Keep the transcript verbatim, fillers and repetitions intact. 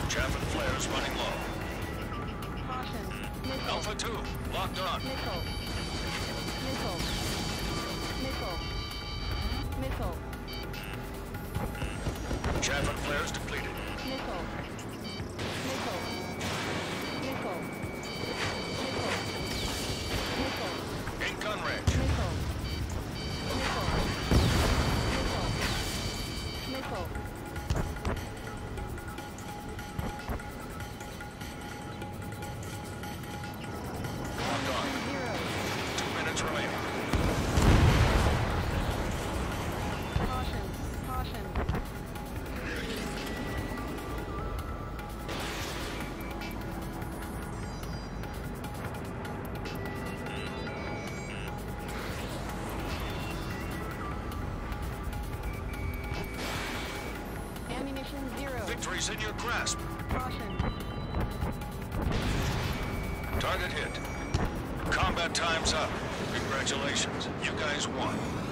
Chaff and flares running low. Caution. Missile. Alpha two, locked on. Missile. Missile. Missile. Missile. Chaff and flares depleted. Missile. Missile. Missile. Missile. Missile. In gun range. Missile. Missile. Missile. Missile. Locked on. Zero. Two minutes remaining. Caution. Caution. Ammunition zero. Victory's in your grasp. Caution. Target hit. Combat time's up. Congratulations. You guys won.